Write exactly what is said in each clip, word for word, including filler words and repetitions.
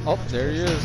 Oh, there he is.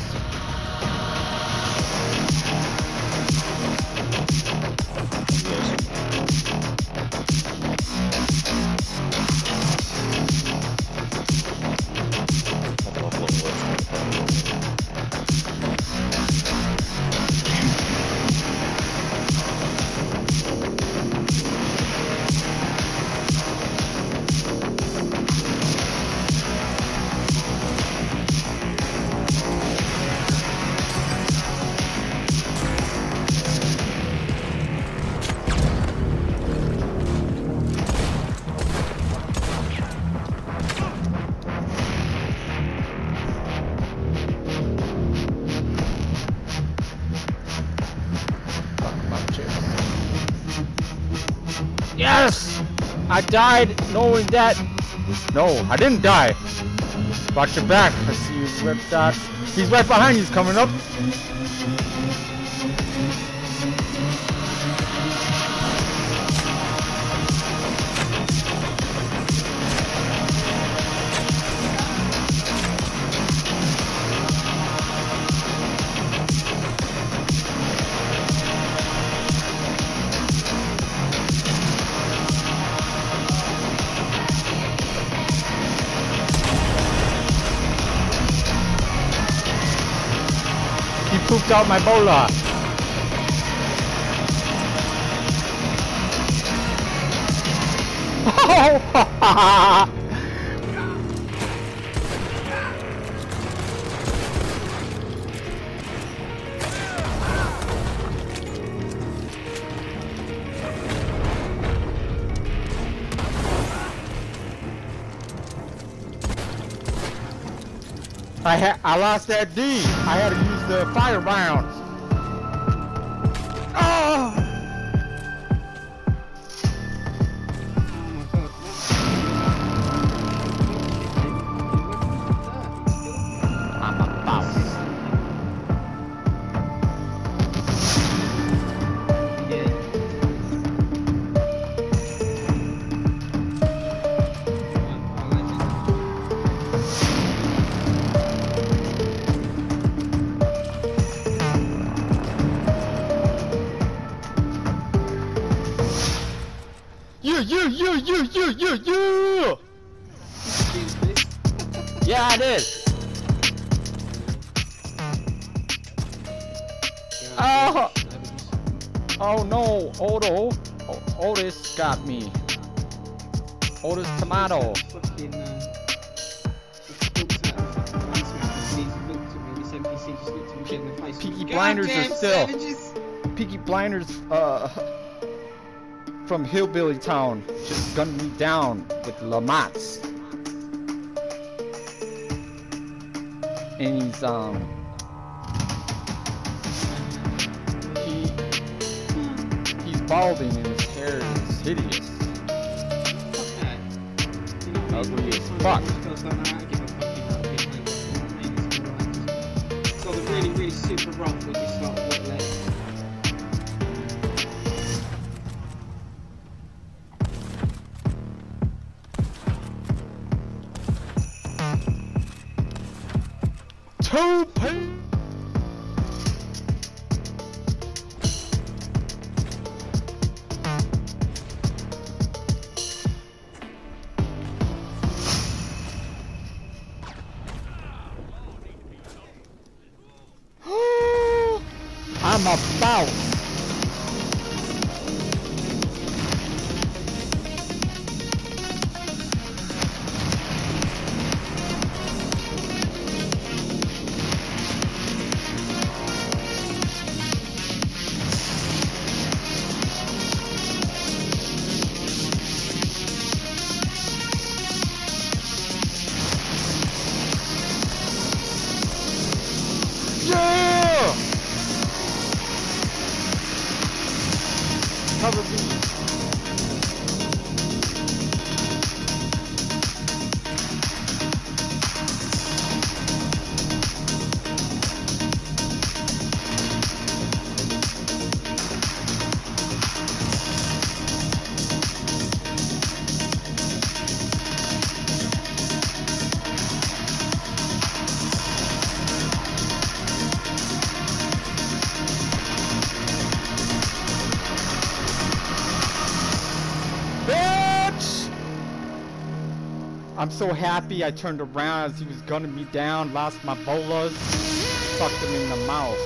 Yes! I died knowing that. No, I didn't die. Watch your back. I see you red dot. He's right behind you. He's coming up. He pooped out my bola. I had I lost that D. I had to use the fire rounds. Oh! I'm a boss. You, you, you, you, you, you, you! Yeah, I did. Oh! Oh no, Odo. O Otis got me. Otis Tomato. Peaky Blinders are still. Peaky Blinders, uh. from Hillbilly Town, just gunned me down with Lamots. And he's, um... He... He's balding and his hair is hideous. Ugly as fuck. So they're really, really super rough when you start wet legs. Two P. I'm about. Yeah! Cover me. I'm so happy I turned around as he was gunning me down, lost my bolas, fucked him in the mouth.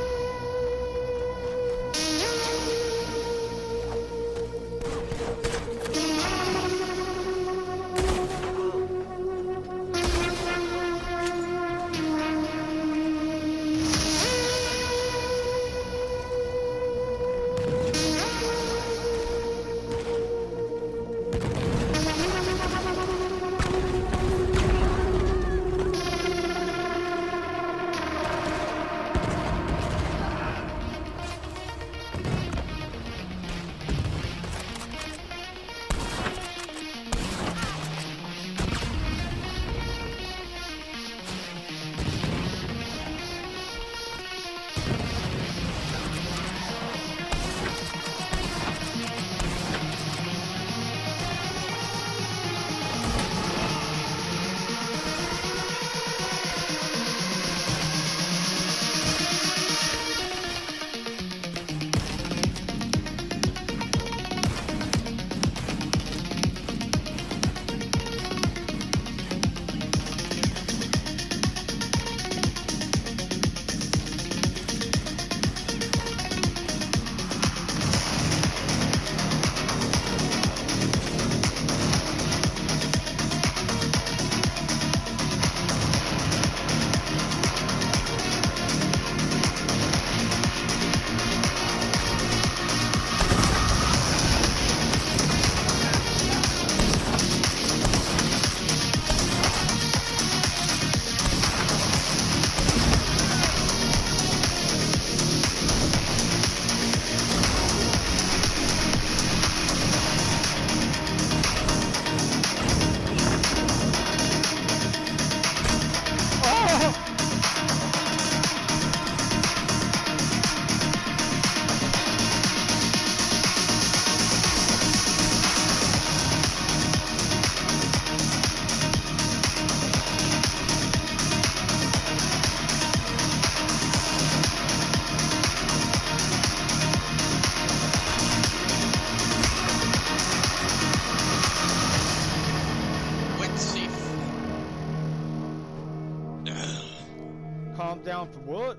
Calm down for what?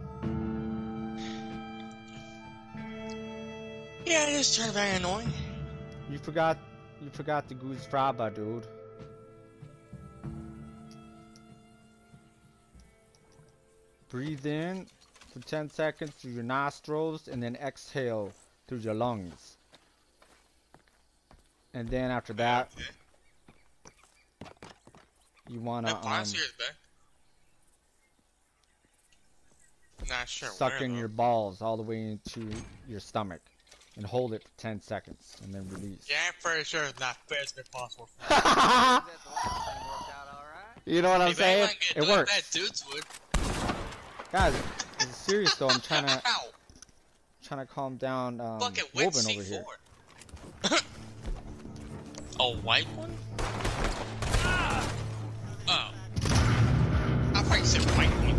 Yeah, it is turned very annoying. You forgot, you forgot the goose fraba, dude. Breathe in for ten seconds through your nostrils and then exhale through your lungs. And then after that, Okay. you wanna That last um, year's back. Not sure suck where, in though. your balls all the way into your stomach and hold it for ten seconds and then release. Yeah, I'm pretty sure it's not physically possible. You know what I'm Hey, saying? It works. That dudes would. Guys, it's serious though. I'm trying to Ow! trying to calm down um, Fucking wet Woven C over here. four. A white one? Oh. I thought you said white one.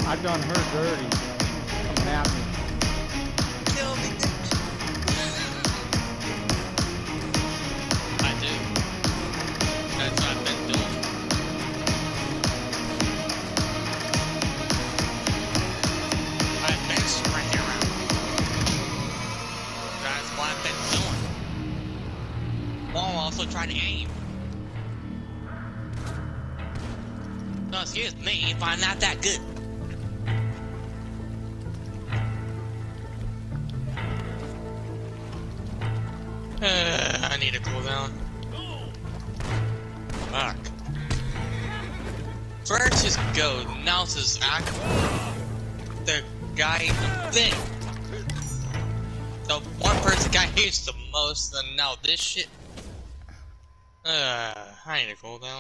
I've done her dirty. Coming at me. Kill me, bitch. I do. That's what I've been doing. I've been sprinting around. That's what I've been doing. While also trying to aim. No, excuse me if I'm not that good. Uh, I need a cooldown. Fuck. First is go, now it's just act. The guy thing. The one person guy hates the most, and now this shit. Uh, I need a cooldown.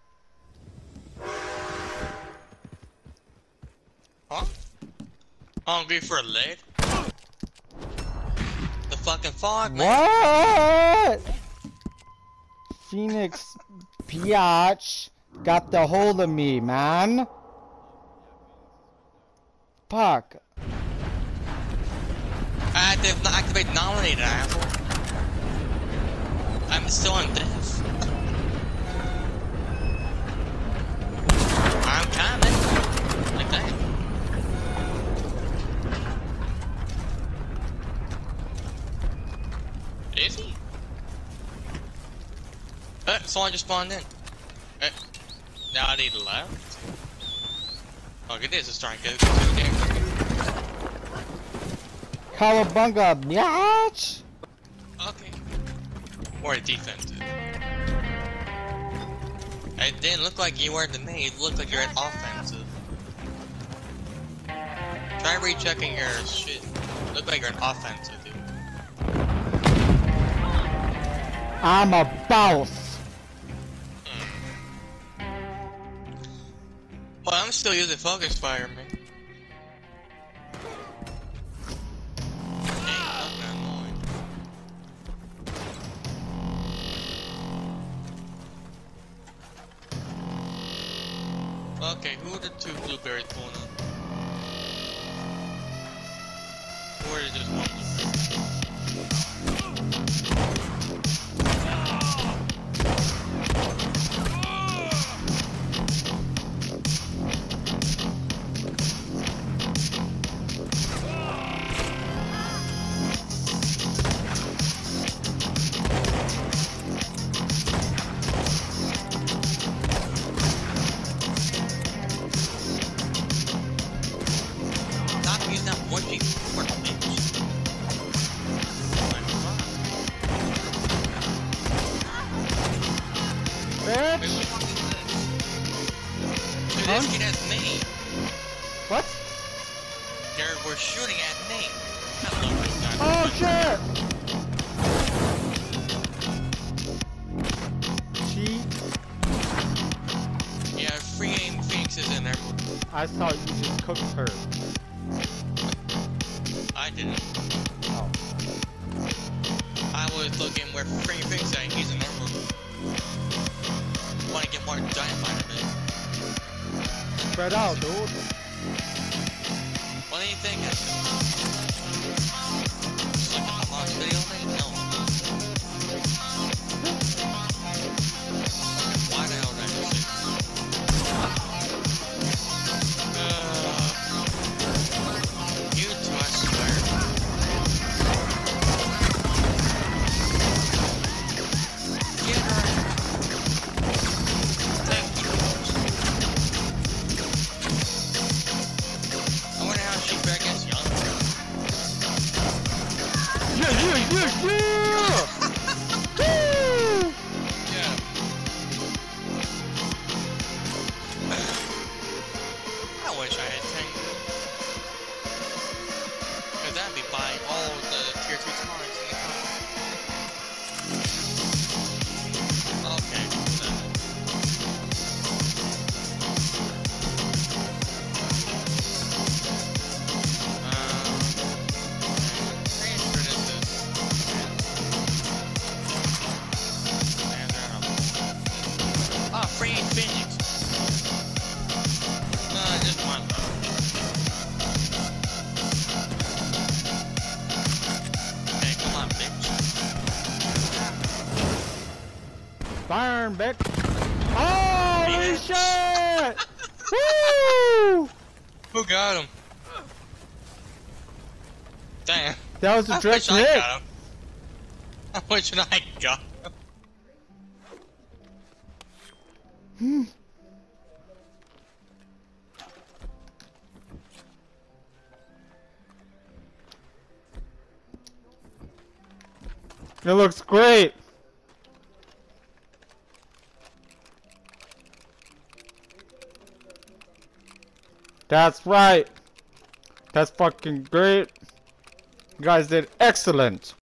Huh? Hungry for a leg? The fucking fog, man. What? Phoenix Biatch got the hold of me, man. Fuck. I had to activate nominated, asshole. I'm still on death. I'm coming. Like that. Is he? Uh, someone just spawned in. Uh, now I need left. Look at this, it's trying to go to there. Cowabunga, biatch! Okay. Or a defensive. It didn't look like you were to me, it looked like you're an offensive. Try rechecking your shit. Look like you're an offensive, dude. I'm a boss. Hmm. Well, I'm still using Focus Fire, man. Dang, that's not annoying. Okay, who are the two blueberries pulling up? Or is just one blueberry? What? They were shooting at me. Oh shit! Cheat. Yeah, free aim Phoenixes in there. I thought you just cooked her. I didn't. Oh. I was looking where free Phoenix at. He's in emerald. Want to get more dynamite of it. Spread out, dude. What do you think? It's like a Hawks video thing? No. Why the hell did I just say uh, you two, I swear. Get her. Thank you. I wonder how she back against Young. Iron Beck. Holy shit! Woo! Who got him? Damn. That was a I direct wish I hit. got him. I wish I got him. It looks great. That's right. That's fucking great. You guys did excellent.